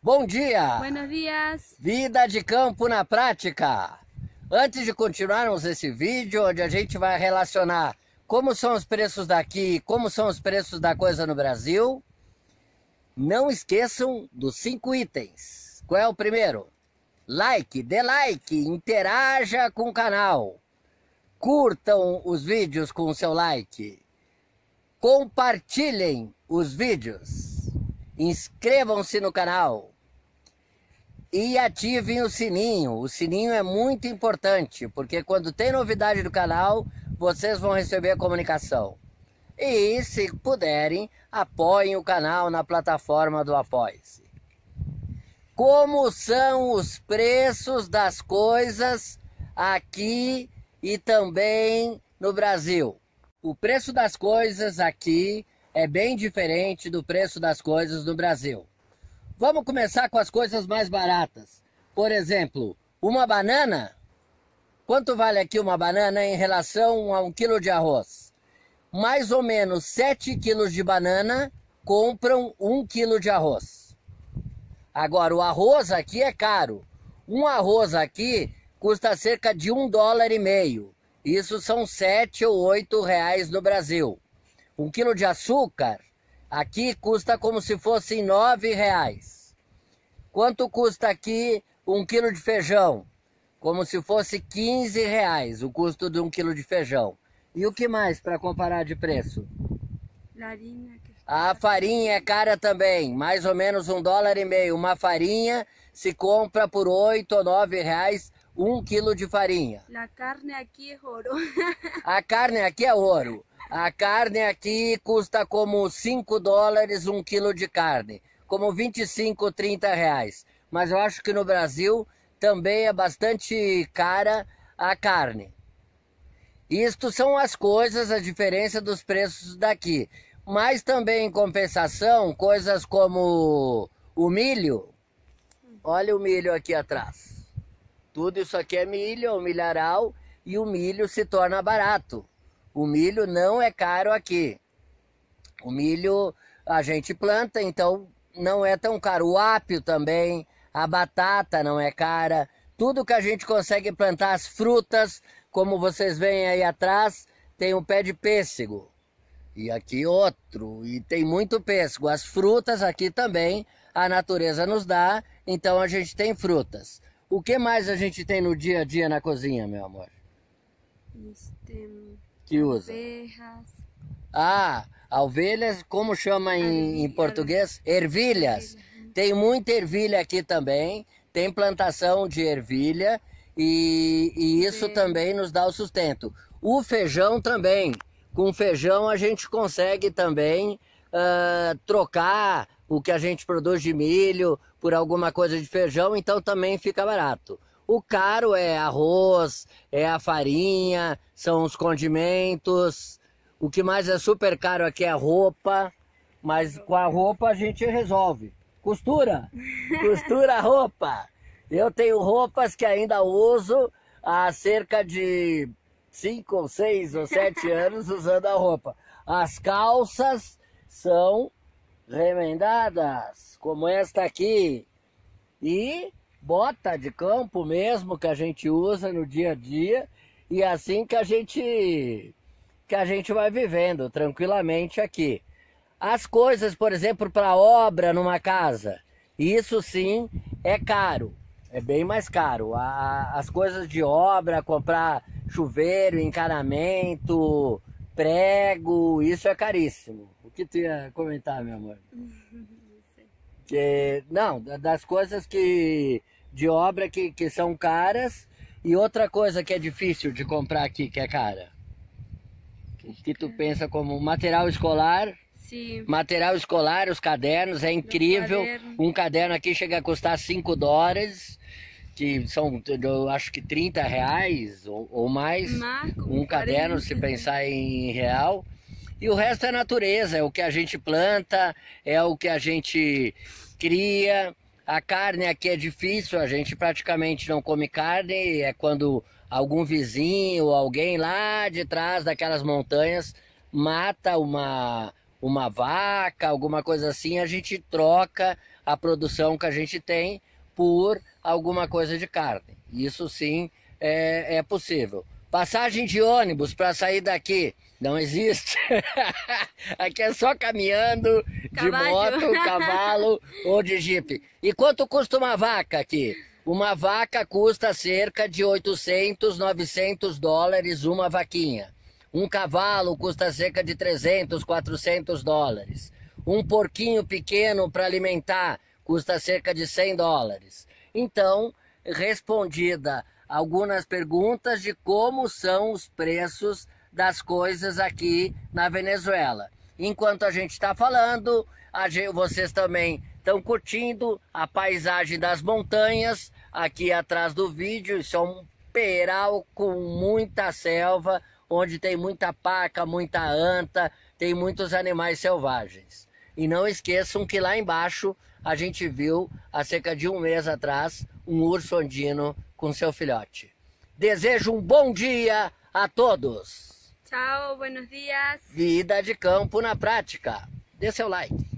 Bom dia! Buenos días! Vida de campo na prática! Antes de continuarmos esse vídeo, onde a gente vai relacionar como são os preços daqui, como são os preços da coisa no Brasil, não esqueçam dos 5 itens. Qual é o primeiro? Like, dê like, interaja com o canal. Curtam os vídeos com o seu like. Compartilhem os vídeos. Inscrevam-se no canal. E ativem o sininho. O sininho é muito importante, porque quando tem novidade do canal, vocês vão receber a comunicação. E, se puderem, apoiem o canal na plataforma do Apoie-se. Como são os preços das coisas aqui e também no Brasil? O preço das coisas aqui é bem diferente do preço das coisas no Brasil. Vamos começar com as coisas mais baratas. Por exemplo, uma banana. Quanto vale aqui uma banana em relação a 1 quilo de arroz? Mais ou menos 7 quilos de banana compram 1 quilo de arroz. Agora, o arroz aqui é caro. Um arroz aqui custa cerca de $1,50. Isso são 7 ou 8 reais no Brasil. 1 quilo de açúcar aqui custa como se fossem 9 reais. Quanto custa aqui 1 quilo de feijão? Como se fosse 15 reais o custo de 1 quilo de feijão. E o que mais para comparar de preço? A farinha é cara também, mais ou menos $1,50. Uma farinha se compra por 8 ou 9 reais 1 quilo de farinha. A carne aqui é ouro. A carne aqui é ouro. A carne aqui custa como $5 1 quilo de carne, como 25, 30 reais. Mas eu acho que no Brasil também é bastante cara a carne. Isto são as coisas, a diferença dos preços daqui. Mas também em compensação, coisas como o milho. Olha o milho aqui atrás. Tudo isso aqui é milho, o milharal, e o milho se torna barato. O milho não é caro aqui. O milho a gente planta, então não é tão caro. O apio também, a batata não é cara. Tudo que a gente consegue plantar, as frutas, como vocês veem aí atrás, tem um pé de pêssego. E aqui outro, e tem muito pêssego. As frutas aqui também a natureza nos dá, então a gente tem frutas. O que mais a gente tem no dia a dia na cozinha, meu amor? Que usa? Ovejas. Ah, ovelhas, como chama em português? Ervilhas. Tem muita ervilha aqui também, tem plantação de ervilha e isso também nos dá o sustento. O feijão também, com feijão a gente consegue também trocar o que a gente produz de milho por alguma coisa de feijão, então também fica barato. O caro é arroz, é a farinha, são os condimentos. O que mais é super caro aqui é a roupa, mas com a roupa a gente resolve. Costura, costura a roupa. Eu tenho roupas que ainda uso há cerca de 5 ou 6 ou 7 anos usando a roupa. As calças são remendadas, como esta aqui. E bota de campo mesmo que a gente usa no dia a dia, e assim que a gente vai vivendo tranquilamente aqui. As coisas, por exemplo, para obra numa casa, isso sim é caro, é bem mais caro. As coisas de obra, comprar chuveiro, encanamento, prego, isso é caríssimo. O que tu ia comentar, meu amor? Não, das coisas de obra que são caras, e outra coisa que é difícil de comprar aqui, que é cara. Que tu pensa como material escolar? Sim. Material escolar, os cadernos, é incrível. Um caderno aqui chega a custar $5, que são, eu acho que 30 reais ou mais. Um caderno, se pensar em real. E o resto é natureza, é o que a gente planta, é o que a gente cria. A carne aqui é difícil, a gente praticamente não come carne, é quando algum vizinho ou alguém lá de trás daquelas montanhas mata uma vaca, alguma coisa assim, a gente troca a produção que a gente tem por alguma coisa de carne. Isso sim é possível. Passagem de ônibus para sair daqui não existe. Aqui é só caminhando, de moto, cavalo ou de jipe. E quanto custa uma vaca aqui? Uma vaca custa cerca de 800, 900 dólares uma vaquinha. Um cavalo custa cerca de 300, 400 dólares. Um porquinho pequeno para alimentar custa cerca de 100 dólares. Então, respondida algumas perguntas de como são os preços das coisas aqui na Venezuela. Enquanto a gente está falando, vocês também estão curtindo a paisagem das montanhas aqui atrás do vídeo. Isso é um peral com muita selva, onde tem muita paca, muita anta, tem muitos animais selvagens. E não esqueçam que lá embaixo a gente viu, há cerca de um mês atrás, um urso andino com seu filhote. Desejo um bom dia a todos. Tchau, buenos dias. Vida de campo na prática. Dê seu like.